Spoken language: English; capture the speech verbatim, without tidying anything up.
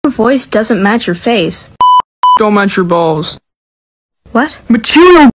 Your voice doesn't match your face. Don't match your balls. What? Material